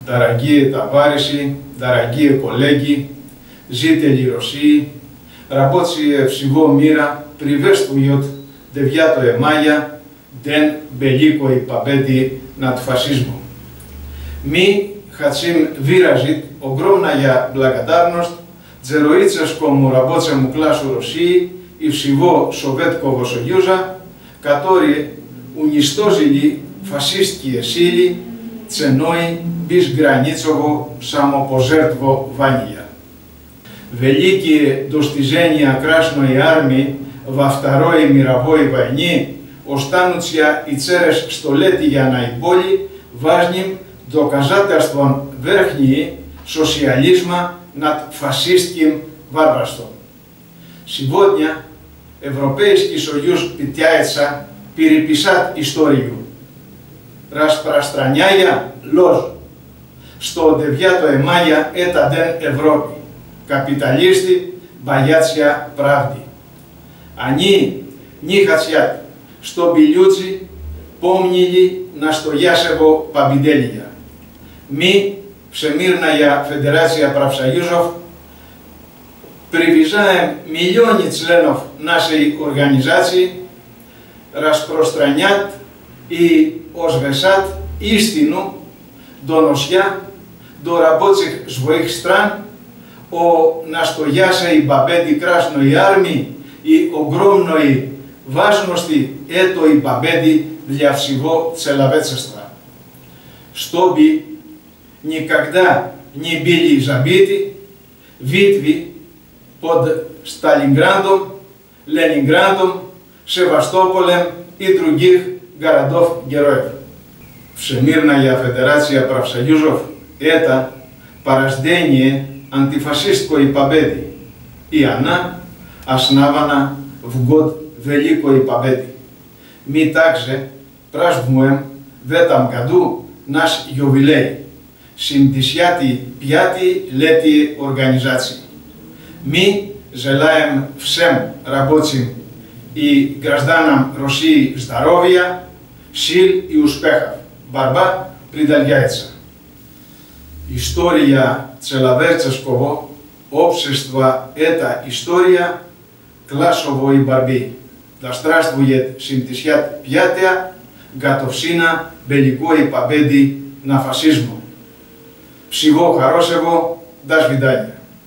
Дорогие товарищи, дорогие коллеги, жители России, рабочие всего мира приветствуют 9 мая, День Великой Победы над фашизмом. Мы хотим выразить огромную благодарность героическому рабочему классу России и всего Советского Союза, которые уничтожили фашистские силы ценой безграничного самопожертвования. Великие достижения Красной Армии во Второй мировой войне останутся и через столетия наиболее важным доказательством верхней социализма над фашистским варварством. Сегодня Европейский Союз пытается переписать историю, распространяя ложь, что 9 мая – это День Европы. Капиталисты боятся правды. Они не хотят, чтобы люди помнили настоящего победителя. Мы, Всемирная Федерация профсоюзов, приглашаем миллионы членов нашей организации распространять и озвещать истину, донося до рабочих своих стран о настоящей победе Красной Армии и огромной важности этой победы для всего человечества, чтобы никогда не были забыты битвы под Сталинградом, Ленинградом, Севастополем и других городов-героев. Всемирная Федерация профсоюзов – это порождение антифашистской победы, и она основана в год Великой Победы. Мы также празднуем в этом году наш юбилей, 75-летие организации. Мы желаем всем рабочим и гражданам России здоровья, сил и успехов. Борьба продолжается. История человеческого общества – это история классовой борьбы. Да здравствует 75-я годовщина Великой Победы над фашизмом. Всего хорошего, до свидания.